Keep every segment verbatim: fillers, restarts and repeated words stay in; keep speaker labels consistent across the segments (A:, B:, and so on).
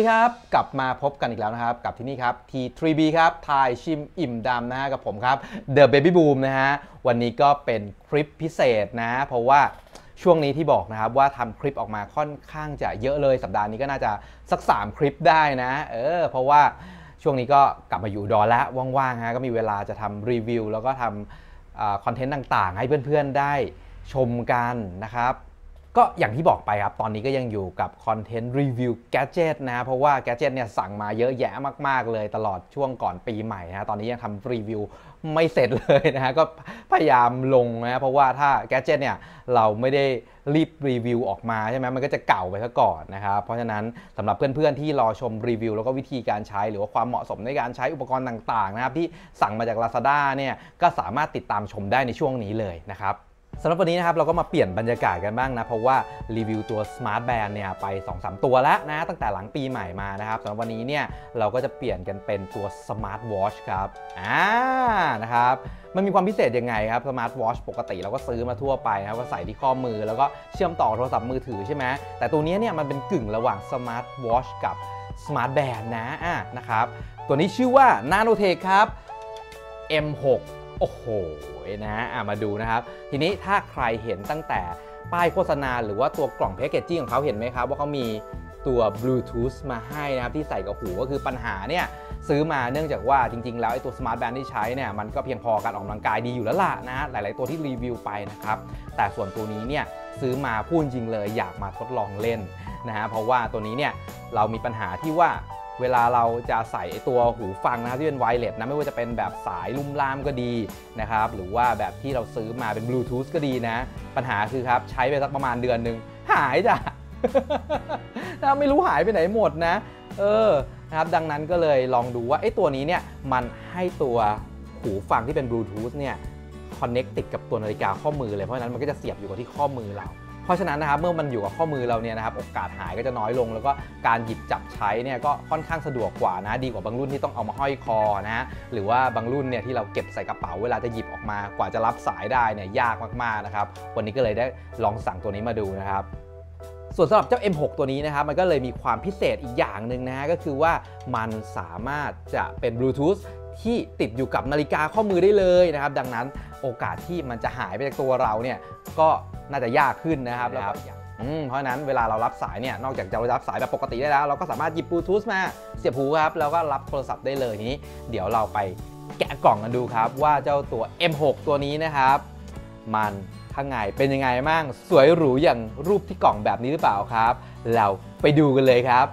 A: วัสดีครับกลับมาพบกันอีกแล้วนะครับกับที่นี่ครับ ที ทรี บี ครับทายชิมอิ่มดำนะฮะกับผมครับ The Baby Boom นะฮะวันนี้ก็เป็นคลิปพิเศษนะเพราะว่าช่วงนี้ที่บอกนะครับว่าทำคลิปออกมาค่อนข้างจะเยอะเลยสัปดาห์นี้ก็น่าจะสักสามคลิปได้นะเออเพราะว่าช่วงนี้ก็กลับมาอยู่ดอแล้วว่างๆฮะก็มีเวลาจะทำรีวิวแล้วก็ทำคอนเทนต์ต่างๆให้เพื่อนๆได้ชมกันนะครับก็อย่างที่บอกไปครับตอนนี้ก็ยังอยู่กับคอนเทนต์รีวิวแกดเจ็ตนะเพราะว่าแกดเจ็ตเนี่ยสั่งมาเยอะแยะมากๆเลยตลอดช่วงก่อนปีใหม่นะตอนนี้ยังทำรีวิวไม่เสร็จเลยนะฮะก็พยายามลงนะเพราะว่าถ้าแกดเจ็ตเนี่ยเราไม่ได้รีบรีวิวออกมาใช่ไหมมันก็จะเก่าไปซะก่อนนะครับเพราะฉะนั้นสำหรับเพื่อนๆที่รอชมรีวิวแล้วก็วิธีการใช้หรือว่าความเหมาะสมในการใช้อุปกรณ์ต่างๆนะครับที่สั่งมาจาก Lazada เนี่ยก็สามารถติดตามชมได้ในช่วงนี้เลยนะครับสำหรับวันนี้นะครับเราก็มาเปลี่ยนบรรยากาศกันบ้างนะเพราะว่ารีวิวตัว Smart Band เนี่ยไป สองสาม ตัวแล้วนะตั้งแต่หลังปีใหม่มานะครับสำหรับวันนี้เนี่ยเราก็จะเปลี่ยนกันเป็นตัว Smart Watch ครับอ่านะครับมันมีความพิเศษยังไงครับ Smart Watch ปกติเราก็ซื้อมาทั่วไปนะครับก็ใส่ที่ข้อมือแล้วก็เชื่อมต่อโทรศัพท์มือถือใช่ไหมแต่ตัวนี้เนี่ยมันเป็นกึ่งระหว่าง Smart Watch กับ Smart Band นะอ่านะครับตัวนี้ชื่อว่า Nanotech ครับ เอ็ม หกโอ้โหนะอ่ะมาดูนะครับทีนี้ถ้าใครเห็นตั้งแต่ป้ายโฆษณาหรือว่าตัวกล่องแพคเกจจิ้งของเขาเห็นไหมครับว่าเขามีตัว Bluetooth มาให้นะครับที่ใส่กับหูก็คือปัญหาเนี่ยซื้อมาเนื่องจากว่าจริงๆแล้วไอ้ตัว Smart Band ที่ใช้เนี่ยมันก็เพียงพอการออกกำลังกายดีอยู่แล้วล่ะนะฮะหลายๆตัวที่รีวิวไปนะครับแต่ส่วนตัวนี้เนี่ยซื้อมาพูดจริงเลยอยากมาทดลองเล่นนะฮะเพราะว่าตัวนี้เนี่ยเรามีปัญหาที่ว่าเวลาเราจะใส่ตัวหูฟังนะครับที่เป็นไวเลสนะไม่ว่าจะเป็นแบบสายลุ่มล่ามก็ดีนะครับหรือว่าแบบที่เราซื้อมาเป็นบลูทูธก็ดีนะปัญหาคือครับใช้ไปสักประมาณเดือนหนึ่งหายจ้ะ นะไม่รู้หายไปไหนหมดนะเออนะครับดังนั้นก็เลยลองดูว่าไอ้ตัวนี้เนี่ยมันให้ตัวหูฟังที่เป็นบลูทูธเนี่ยคอนเน็กติดกับตัวนาฬิกาข้อมือเลยเพราะฉะนั้นมันก็จะเสียบอยู่กับที่ข้อมือเราเพราะฉะนั้นนะครับเมื่อมันอยู่กับข้อมือเราเนี่ยนะครับโอกาสหายก็จะน้อยลงแล้วก็การหยิบจับใช้เนี่ยก็ค่อนข้างสะดวกกว่านะดีกว่าบางรุ่นที่ต้องเอามาห้อยคอนะฮะหรือว่าบางรุ่นเนี่ยที่เราเก็บใส่กระเป๋าเวลาจะหยิบออกมากว่าจะรับสายได้เนี่ยยากมากๆนะครับวันนี้ก็เลยได้ลองสั่งตัวนี้มาดูนะครับส่วนสำหรับเจ้า เอ็ม หก ตัวนี้นะครับมันก็เลยมีความพิเศษอีกอย่างหนึ่งนะฮะก็คือว่ามันสามารถจะเป็นบลูทูธที่ติดอยู่กับนาฬิกาข้อมือได้เลยนะครับดังนั้นโอกาสที่มันจะหายไปจากตัวเราเนี่ยก็น่าจะยากขึ้นนะครับแล้วเพราะฉะนั้นเวลาเรารับสายเนี่ยนอกจากจะรับสายแบบปกติได้แล้วเราก็สามารถหยิบบลูทูธมาเสียบหูครับแล้วก็รับโทรศัพท์ได้เลยทีนี้เดี๋ยวเราไปแกะกล่องกันดูครับว่าเจ้าตัว เอ็ม หก ตัวนี้นะครับมันข้างในเป็นยังไงบ้างสวยหรูอย่างรูปที่กล่องแบบนี้หรือเปล่าครับเราไปดูกันเลยครับ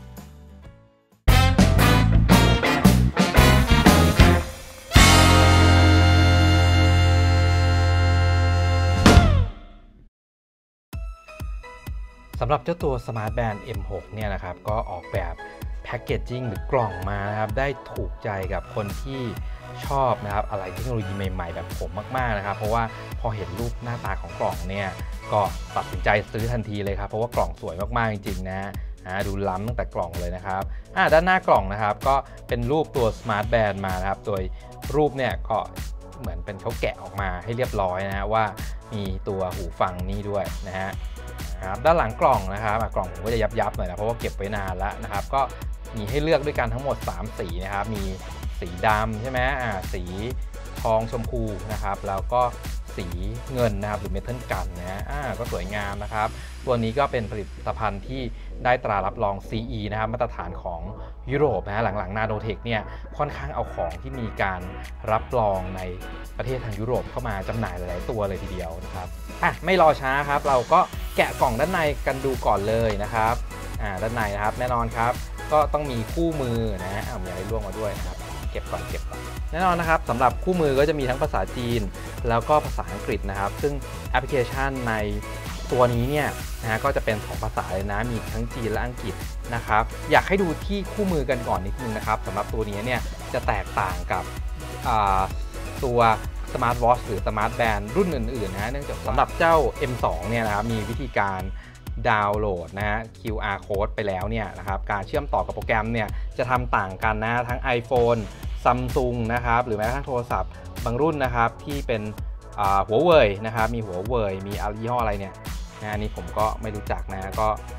A: สำหรับเจ้าตัว Smart Band เอ็ม หก เนี่ยนะครับก็ออกแบบแพคเกจจิ้งหรือกล่องมานะครับได้ถูกใจกับคนที่ชอบนะครับอะไรเทคโนโลยีใหม่ๆแบบผมมากๆนะครับเพราะว่าพอเห็นรูปหน้าตาของกล่องเนี่ยก็ตัดสินใจซื้อทันทีเลยครับเพราะว่ากล่องสวยมากๆจริงๆนะดูล้ำตั้งแต่กล่องเลยนะครับด้านหน้ากล่องนะครับก็เป็นรูปตัว Smart Band มานะครับโดยรูปเนี่ยก็เหมือนเป็นเขาแกะออกมาให้เรียบร้อยนะว่ามีตัวหูฟังนี่ด้วยนะฮะด้านหลังกล่องนะครับกล่องผมก็จะยับๆหน่อยนะเพราะว่าเก็บไว้นานแล้วนะครับก็มีให้เลือกด้วยกันทั้งหมดสามสีนะครับมีสีดำใช่ไหมอ่าสีทองชมพูนะครับแล้วก็สีเงินนะครับหรือเมทัลกันนะอ่าก็สวยงามนะครับตัวนี้ก็เป็นผลิตภัณฑ์ที่ได้ตรารับรอง ซี อี นะครับมาตรฐานของยุโรปนะหลังๆ Nanotech เนี่ยค่อนข้างเอาของที่มีการรับรองในประเทศทางยุโรปเข้ามาจำหน่ายหลายๆตัวเลยทีเดียวนะครับอ่ะไม่รอช้าครับเราก็แกะกล่องด้านในกันดูก่อนเลยนะครับอ่าด้านในนะครับแน่นอนครับก็ต้องมีคู่มือนะเอามีอะไรร่วงมาด้วยนะครับเก็บก่อนเก็บก่อนแน่นอนนะครับสำหรับคู่มือก็จะมีทั้งภาษาจีนแล้วก็ภาษาอังกฤษนะครับซึ่งแอปพลิเคชันในตัวนี้เนี่ยนะก็จะเป็นสองภาษาเลยนะมีทั้งจีนและอังกฤษนะครับอยากให้ดูที่คู่มือกันก่อนนิดนึงนะครับสำหรับตัวนี้เนี่ยจะแตกต่างกับตัว Smart Watch หรือ Smart Band รุ่นอื่นๆนะเนื่องจากสำหรับเจ้า เอ็ม สอง เนี่ยนะครับมีวิธีการดาวน์โหลดนะฮะ คิว อาร์ Code ไปแล้วเนี่ยนะครับการเชื่อมต่อกับโปรแกรมเนี่ยจะทำต่างกันนะทั้ง iPhone Samsung นะครับหรือแม้กระทั่งโทรศัพท์บางรุ่นนะครับที่เป็นหัวเว่ยนะครับมีหัวเว่ยมียี่ห้ออะไรเนี่ยนะอันนี้ผมก็ไม่รู้จักนะก็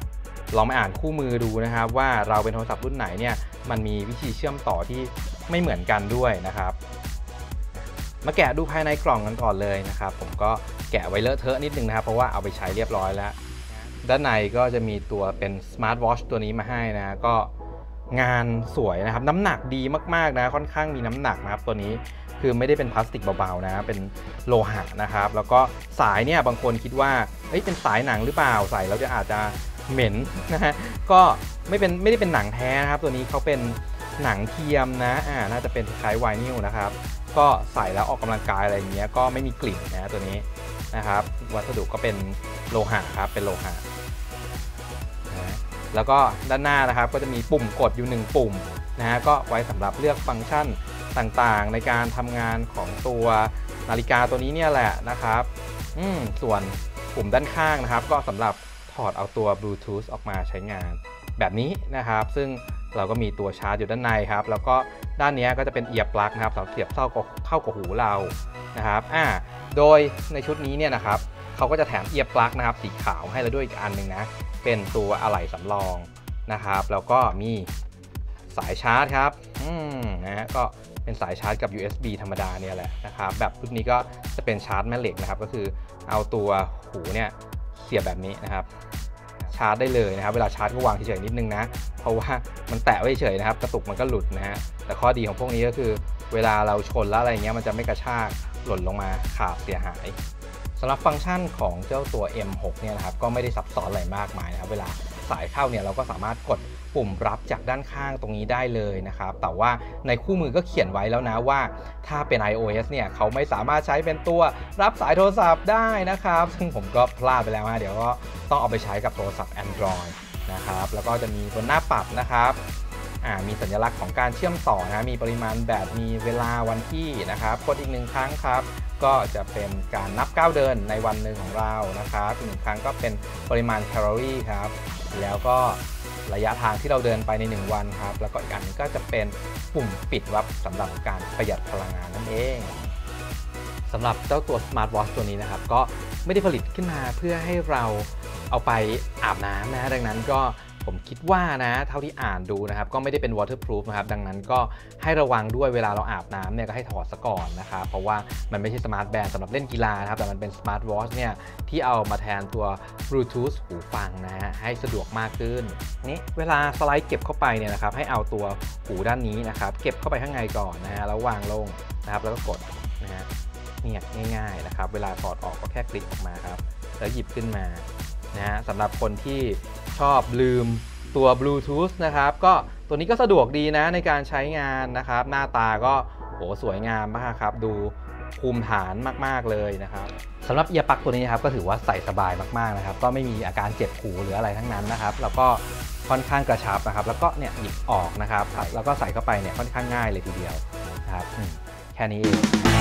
A: ลองมาอ่านคู่มือดูนะครับว่าเราเป็นโทรศัพท์รุ่นไหนเนี่ยมันมีวิธีเชื่อมต่อที่ไม่เหมือนกันด้วยนะครับมาแกะดูภายในกล่องกันก่อนเลยนะครับผมก็แกะไว้เลอะเทอะนิดนึงนะครับเพราะว่าเอาไปใช้เรียบร้อยแล้วด้านในก็จะมีตัวเป็นสมาร์ทวอทช์ตัวนี้มาให้นะก็งานสวยนะครับน้ำหนักดีมากๆนะค่อนข้างมีน้ำหนักนะครับตัวนี้คือไม่ได้เป็นพลาสติกเบาๆนะเป็นโลหะนะครับแล้วก็สายเนี่ยบางคนคิดว่าเอ้ยเป็นสายหนังหรือเปล่าใส่แล้วจะอาจจะเหม็นนะฮะก็ไม่เป็นไม่ได้เป็นหนังแท้นะครับตัวนี้เขาเป็นหนังเทียมนะอ่าน่าจะเป็นคล้ายไวนิลนะครับก็ใส่แล้วออกกำลังกายอะไรอย่างเงี้ยก็ไม่มีกลิ่นนะตัวนี้นะครับวัสดุก็เป็นโลหะครับเป็นโลหะนะแล้วก็ด้านหน้านะครับก็จะมีปุ่มกดอยู่หนึ่งปุ่มนะฮะก็ไว้สำหรับเลือกฟังก์ชันต่างๆในการทำงานของตัวนาฬิกาตัวนี้เนี่ยแหละนะครับอืมส่วนปุ่มด้านข้างนะครับก็สำหรับถอดเอาตัวบลูทูธออกมาใช้งานแบบนี้นะครับซึ่งเราก็มีตัวชาร์จอยู่ด้านในครับแล้วก็ด้านนี้ก็จะเป็นเอียร์ปลั๊กนะครับสำหรับเสียบเข้ากับเข้ากับหูเรานะครับอ่าโดยในชุดนี้เนี่ยนะครับเขาก็จะแถมเอียร์ปลั๊กนะครับสีขาวให้เราด้วยอีกอันหนึ่งนะเป็นตัวอะไหล่สำรองนะครับแล้วก็มีสายชาร์จครับอืมนะฮะก็เป็นสายชาร์จกับ ยู เอส บี ธรรมดาเนี่ยแหละนะครับแบบรุ่นนี้ก็จะเป็นชาร์จแม่เหล็กนะครับก็คือเอาตัวหูเนี่ยเสียบแบบนี้นะครับชาร์จได้เลยนะครับเวลาชาร์จก็วางเฉยๆนิดนึงนะเพราะว่ามันแตะไว้เฉยนะครับกระตุกมันก็หลุดนะฮะแต่ข้อดีของพวกนี้ก็คือเวลาเราชนแล้วอะไรเงี้ยมันจะไม่กระชากหล่นลงมาขาดเสียหายสำหรับฟังก์ชันของเจ้าตัว เอ็ม หก เนี่ยนะครับก็ไม่ได้ซับซ้อนอะไรมากมายนะครับเวลาสายเข้าเนี่ยเราก็สามารถกดปุ่มรับจากด้านข้างตรงนี้ได้เลยนะครับแต่ว่าในคู่มือก็เขียนไว้แล้วนะว่าถ้าเป็น iOS เนี่ยเขาไม่สามารถใช้เป็นตัวรับสายโทรศัพท์ได้นะครับซึ่งผมก็พลาดไปแล้วนะเดี๋ยวก็ต้องเอาไปใช้กับโทรศัพท์ Android นะครับแล้วก็จะมีบนหน้าปัดนะครับมีสัญลักษณ์ของการเชื่อมต่อนะมีปริมาณแบตมีเวลาวันที่นะครับกดอีกหนึ่งครั้งครับก็จะเป็นการนับก้าวเดินในวันหนึ่งของเรานะครับอีกหนึ่งครั้งก็เป็นปริมาณแคลอรี่ครับแล้วก็ระยะทางที่เราเดินไปในหนึ่งวันครับแล้วก็อีกอันนึงก็จะเป็นปุ่มปิดวับสำหรับการประหยัดพลังงานนั่นเองสำหรับเจ้าตัว Smart Watch ตัวนี้นะครับก็ไม่ได้ผลิตขึ้นมาเพื่อให้เราเอาไปอาบน้ำนะดังนั้นก็ผมคิดว่านะเท่าที่อ่านดูนะครับก็ไม่ได้เป็น waterproof นะครับดังนั้นก็ให้ระวังด้วยเวลาเราอาบน้ำเนี่ยก็ให้ถอดซะก่อนนะครับเพราะว่ามันไม่ใช่สมาร์ทแบนด์สำหรับเล่นกีฬานะครับแต่มันเป็นสมาร์ทวอทช์เนี่ยที่เอามาแทนตัวบลูทูธหูฟังนะฮะให้สะดวกมากขึ้นนี่เวลาสไลด์เก็บเข้าไปเนี่ยนะครับให้เอาตัวหูด้านนี้นะครับเก็บเข้าไปข้างในก่อนนะฮะแล้ววางลงนะครับแล้วก็กดนะฮะเนี่ยง่ายๆนะครับเวลาถอดออกก็แค่คลิกออกมาครับแล้วหยิบขึ้นมานะฮะสำหรับคนที่ชอบลืมตัวบลูทูธนะครับก็ตัวนี้ก็สะดวกดีนะในการใช้งานนะครับหน้าตาก็โหสวยงามมากครับดูภูมิฐานมากๆเลยนะครับสำหรับเอียร์ปลั๊กตัวนี้นะครับก็ถือว่าใส่สบายมากๆนะครับก็ไม่มีอาการเจ็บหูหรืออะไรทั้งนั้นนะครับแล้วก็ค่อนข้างกระชับนะครับแล้วก็เนี่ยหยิบออกนะครับแล้วก็ใส่เข้าไปเนี่ยค่อนข้างง่ายเลยทีเดียวนะครับแค่นี้เอง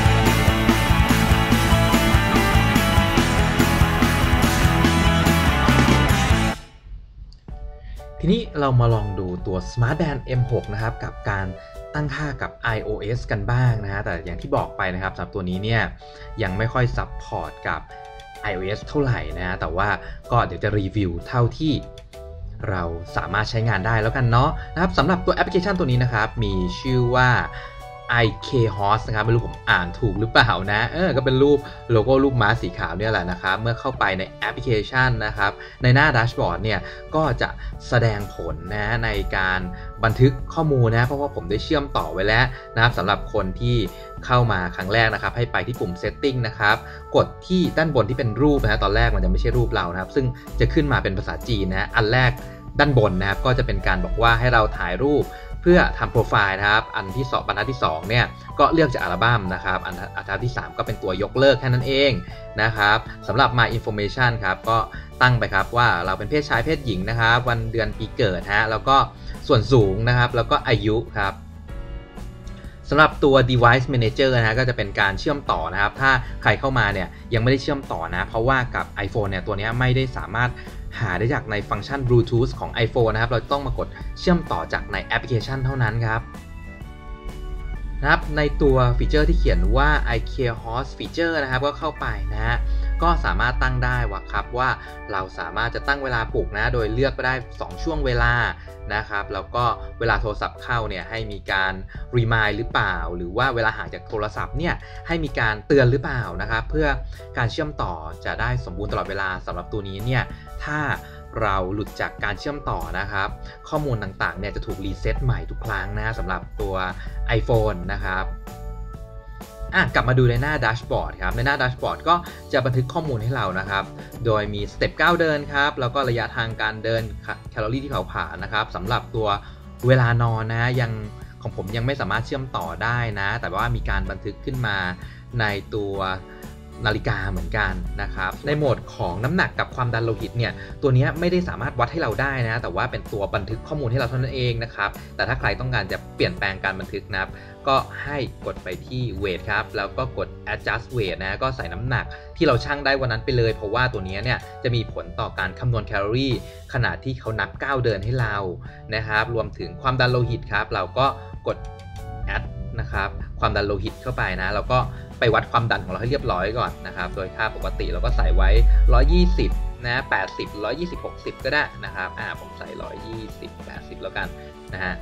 A: ทีนี้เรามาลองดูตัว Smart Band เอ็ม หก นะครับกับการตั้งค่ากับ iOS กันบ้างนะฮะแต่อย่างที่บอกไปนะครับสำหรับตัวนี้เนี่ยยังไม่ค่อยซัพพอร์ตกับ iOS เท่าไหร่นะฮะแต่ว่าก็เดี๋ยวจะรีวิวเท่าที่เราสามารถใช้งานได้แล้วกันเนาะนะครับสำหรับตัวแอปพลิเคชันตัวนี้นะครับมีชื่อว่า ไอ เค Horse นะครับไม่รู้ผมอ่านถูกหรือเปล่านะเออก็เป็นรูปโลโก้รูปม้าสีขาวเนี่ยแหละนะครับเมื่อเข้าไปในแอปพลิเคชันนะครับในหน้าแดชบอร์ดเนี่ยก็จะแสดงผลนะในการบันทึกข้อมูลนะเพราะว่าผมได้เชื่อมต่อไว้แล้วนะครับสำหรับคนที่เข้ามาครั้งแรกนะครับให้ไปที่ปุ่ม Setting นะครับกดที่ด้านบนที่เป็นรูปนะตอนแรกมันจะไม่ใช่รูปเรานะครับซึ่งจะขึ้นมาเป็นภาษาจีนนะอันแรกด้านบนนะครับก็จะเป็นการบอกว่าให้เราถ่ายรูปเพื่อทำโปรไฟล์นะครับอันที่สองบรรทัดที่สองเนี่ยก็เลือกจากอัลบั้มนะครับอันอันที่สามก็เป็นตัวยกเลิกแค่นั้นเองนะครับสำหรับ My Information ครับก็ตั้งไปครับว่าเราเป็นเพศชายเพศหญิงนะครับวันเดือนปีเกิดฮะแล้วก็ส่วนสูงนะครับแล้วก็อายุครับสำหรับตัว Device Manager นะฮะก็จะเป็นการเชื่อมต่อนะครับถ้าใครเข้ามาเนี่ยยังไม่ได้เชื่อมต่อนะเพราะว่ากับ iPhone เนี่ยตัวนี้ไม่ได้สามารถหาได้จากในฟังก์ชัน Bluetooth ของ iPhone นะครับเราต้องมากดเชื่อมต่อจากในแอปพลิเคชันเท่านั้นครับนะครับในตัวฟีเจอร์ที่เขียนว่า ไอ เค Horse Feature นะครับก็เข้าไปนะฮะก็
B: ก็สามารถตั้งได้ว่าครับว่าเราสามารถจะตั้งเวลาปลุกนะโดยเลือกไปได้สองช่วงเวลานะครับแล้วก็เวลาโทรศัพท์เข้าเนี่ยให้มีการรีมายด์หรือเปล่าหรือว่าเวลาห่างจากโทรศัพท์เนี่ยให้มีการเตือนหรือเปล่านะครับเพื่อการเชื่อมต่อจะได้สมบูรณ์ตลอดเวลาสำหรับตัวนี้เนี่ยถ้าเราหลุดจากการเชื่อมต่อนะครับข้อมูลต่างๆเนี่ยจะถูกรีเซ็ตใหม่ทุกครั้งนะสำหรับตัว iPhone นะครับอ่ะกลับมาดูในหน้าแดชบอร์ดครับในหน้าแดชบอร์ดก็จะบันทึกข้อมูลให้เรานะครับโดยมีสเต็ปก้าวเดินครับแล้วก็ระยะทางการเดินแคลอรี่ที่เผาผลาญนะครับสำหรับตัวเวลานอนนะยังของผมยังไม่สามารถเชื่อมต่อได้นะแต่ว่ามีการบันทึกขึ้นมาในตัวนาฬิกาเหมือนกันนะครับในโหมดของน้ำหนักกับความดันโลหิตเนี่ยตัวนี้ไม่ได้สามารถวัดให้เราได้นะแต่ว่าเป็นตัวบันทึกข้อมูลให้เราเท่านั้นเองนะครับแต่ถ้าใครต้องการจะเปลี่ยนแปลงการบันทึกนะครับก็ให้กดไปที่ weight ครับแล้วก็กด adjust weight นะก็ใส่น้ำหนักที่เราชั่งได้วันนั้นไปเลยเพราะว่าตัวนี้เนี่ยจะมีผลต่อการคำนวณแคลอรี่ขณะที่เขานับก้าวเดินให้เรานะครับรวมถึงความดันโลหิตครับเราก็กด add นะครับความดันโลหิตเข้าไปนะแล้วก็ไปวัดความดันของเราให้เรียบร้อยก่อนนะครับโดยค่าปกติเราก็ใส่ไว้หนึ่งร้อยยี่สิบนะแปดสิบ หนึ่งร้อยยี่สิบ หกสิบก็ได้นะครับอ่าผมใส่หนึ่งร้อยยี่สิบ แปดสิบแล้วกันนะฮะ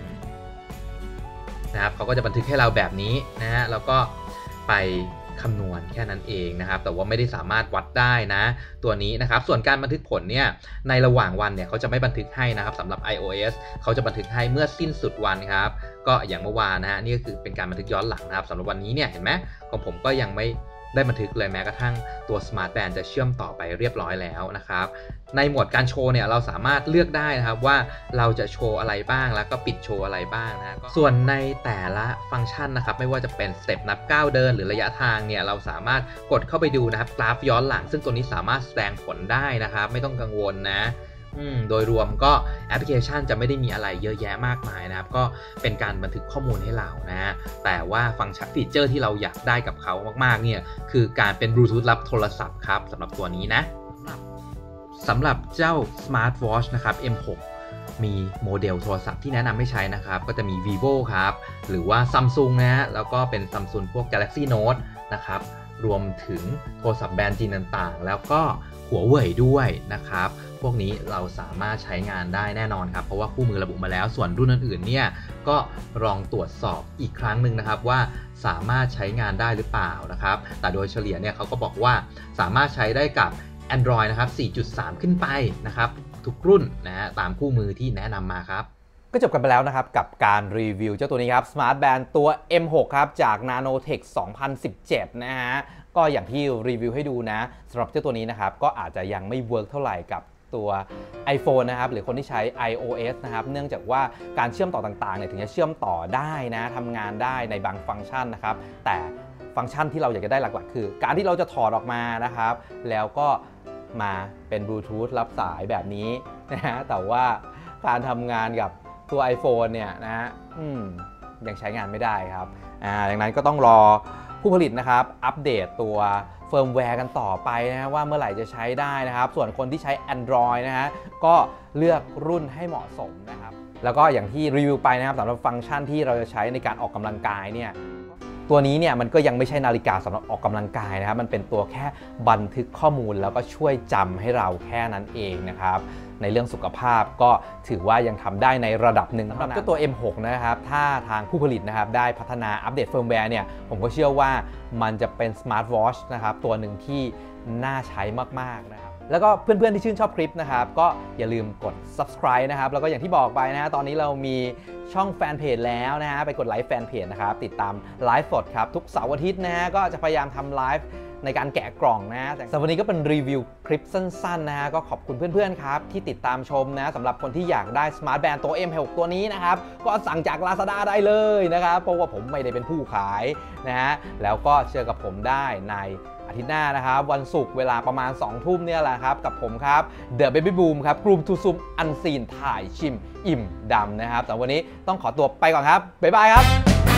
B: นะครับเขาก็จะบันทึกให้เราแบบนี้นะฮะแล้วก็ไปคำนวณแค่นั้นเองนะครับแต่ว่าไม่ได้สามารถวัดได้นะตัวนี้นะครับส่วนการบันทึกผลเนี่ยในระหว่างวันเนี่ยเขาจะไม่บันทึกให้นะครับสำหรับ iOS เขาจะบันทึกให้เมื่อสิ้นสุดวันครับก็อย่างเมื่อวานนะฮะนี่ก็คือเป็นการบันทึกย้อนหลังนะครับสำหรับวันนี้เนี่ยเห็นไหมของผมก็ยังไม่ได้บันทึกเลยแม้กระทั่งตัว Smart Band จะเชื่อมต่อไปเรียบร้อยแล้วนะครับในโหมดการโชว์เนี่ยเราสามารถเลือกได้นะครับว่าเราจะโชว์อะไรบ้างแล้วก็ปิดโชว์อะไรบ้างนะส่วนในแต่ละฟังก์ชันนะครับไม่ว่าจะเป็นสเต็ปนับก้าวเดินหรือระยะทางเนี่ยเราสามารถกดเข้าไปดูนะครับกราฟย้อนหลังซึ่งตัวนี้สามารถแสดงผลได้นะครับไม่ต้องกังวลนะโดยรวมก็แอปพลิเคชันจะไม่ได้มีอะไรเยอะแยะมากมายนะครับก็เป็นการบันทึกข้อมูลให้เรานะแต่ว่าฟังก์ชันฟีเจอร์ที่เราอยากได้กับเขามากๆเนี่ยคือการเป็นบลูทูธรับโทรศัพท์ครับสำหรับตัวนี้นะสำหรับเจ้า Smart Watch นะครับ เอ็ม หก มีโมเดลโทรศัพท์ที่แนะนำให้ใช้นะครับก็จะมี vivo ครับหรือว่า Samsung นะแล้วก็เป็น Samsung พวก Galaxy Note นะครับรวมถึงโทรศัพท์แบรนด์จีนต่างๆแล้วก็หัวเว่ยด้วยนะครับพวกนี้เราสามารถใช้งานได้แน่นอนครับเพราะว่าคู่มือระบุมาแล้วส่วนรุ่นอื่นๆเนี่ยก็ลองตรวจสอบอีกครั้งหนึ่งนะครับว่าสามารถใช้งานได้หรือเปล่านะครับแต่โดยเฉลี่ยเนี่ยเขาก็บอกว่าสามารถใช้ได้กับ Android นะครับ สี่จุดสาม ขึ้นไปนะครับทุกรุ่นนะฮะตามคู่มือที่แนะนำมาครับ
A: ก็จบกันไปแล้วนะครับกับการรีวิวเจ้าตัวนี้ครับ Smart Band ตัว เอ็ม หก ครับจาก Nanotech สองพันสิบเจ็ดนะฮะก็อย่างที่รีวิวให้ดูนะสำหรับเจ้าตัวนี้นะครับก็อาจจะยังไม่เวิร์กเท่าไหร่กับตัว iPhone นะครับหรือคนที่ใช้ iOS นะครับเนื่องจากว่าการเชื่อมต่อต่างๆเนี่ยถึงจะเชื่อมต่อได้นะทำงานได้ในบางฟังก์ชันนะครับแต่ฟังก์ชันที่เราอยากจะได้หลักๆคือการที่เราจะถอดออกมานะครับแล้วก็มาเป็นบลูทูธรับสายแบบนี้นะฮะแต่ว่าการทำงานกับตัว iPhone เนี่ยนะฮะยังใช้งานไม่ได้ครับอ่าดังนั้นก็ต้องรอผู้ผลิตนะครับอัปเดตตัวเฟิร์มแวร์กันต่อไปนะว่าเมื่อไหร่จะใช้ได้นะครับส่วนคนที่ใช้ Android นะฮะก็เลือกรุ่นให้เหมาะสมนะครับแล้วก็อย่างที่รีวิวไปนะครับสำหรับฟังก์ชันที่เราจะใช้ในการออกกำลังกายเนี่ยตัวนี้เนี่ยมันก็ยังไม่ใช่นาฬิกาสำหรับออกกำลังกายนะครับมันเป็นตัวแค่บันทึกข้อมูลแล้วก็ช่วยจำให้เราแค่นั้นเองนะครับในเรื่องสุขภาพก็ถือว่ายังทำได้ในระดับหนึ่งสำหรับเจ้าตัว เอ็ม หก นะครับถ้าทางผู้ผลิตนะครับได้พัฒนาอัปเดตเฟิร์มแวร์เนี่ยผมก็เชื่อว่ามันจะเป็นสมาร์ทวอทช์นะครับตัวหนึ่งที่น่าใช้มากๆนะครับแล้วก็เพื่อนๆที่ชื่นชอบคลิปนะครับก็อย่าลืมกด ซับสไครบ์ นะครับแล้วก็อย่างที่บอกไปนะฮะตอนนี้เรามีช่องแฟนเพจแล้วนะฮะไปกดไลค์แฟนเพจนะครับติดตามไลฟ์สดครับทุกเสาร์อาทิตย์นะฮะก็จะพยายามทำไลฟ์ในการแกะกล่องนะแต่สำหรับวันนี้ก็เป็นรีวิวคลิปสั้นๆนะฮะก็ขอบคุณเพื่อนๆครับที่ติดตามชมนะสำหรับคนที่อยากได้ Smart Band ตัว เอ็ม หก ตัวนี้นะครับก็สั่งจาก Lazada ได้เลยนะครับเพราะว่าผมไม่ได้เป็นผู้ขายนะฮะแล้วก็เจอกับผมได้ในอาทิตย์หน้านะครับวันศุกร์เวลาประมาณสองทุ่มเนี่ยแหละครับกับผมครับ The Baby Boom ครับกลุ่มทูซุมอันซีนถ่ายชิมอิ่มดำนะครับแต่วันนี้ต้องขอตัวไปก่อนครับบ๊ายบายครับ